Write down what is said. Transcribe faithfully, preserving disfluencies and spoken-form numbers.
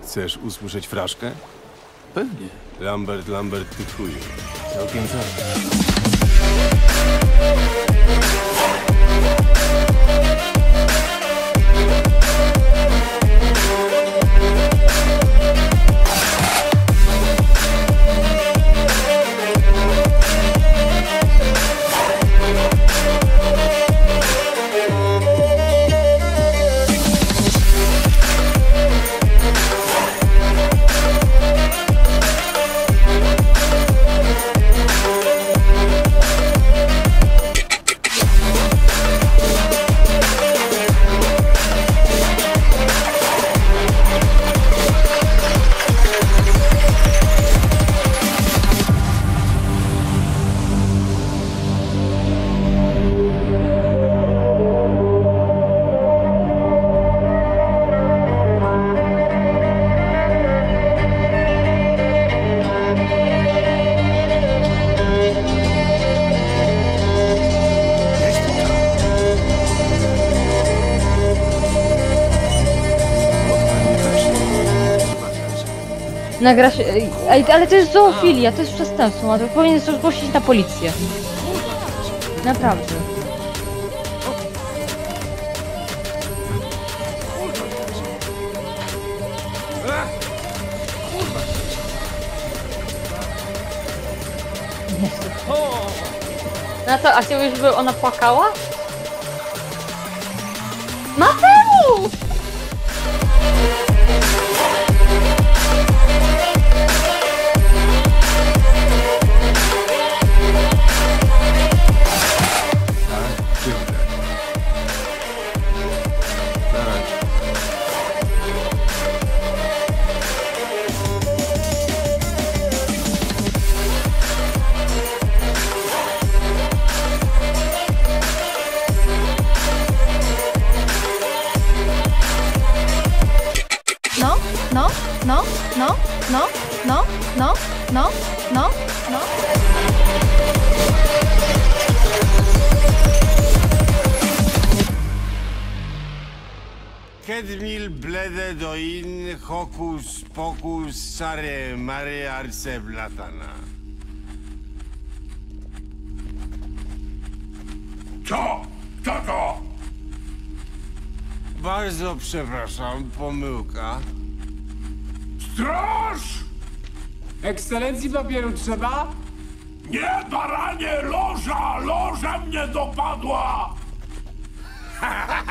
Chcesz usłyszeć fraszkę? Pewnie. Lambert, Lambert, ty chuju. Całkiem tak. Nagrasz... Ej, ale to jest zoofilia, to jest przestępstwo, a to powinien to zgłosić na policję. Naprawdę. Jezu. No to, a chciałbyś, żeby ona płakała? Mateusz! No, no, no, no, no, no, no, no, no, no. Kedmil blede do in hokus pokus sare mare arce blatana. Co? Kto to? Bardzo przepraszam, pomyłka. Straż! Ekscelencji papieru trzeba? Nie, baranie, loża! Loża mnie dopadła!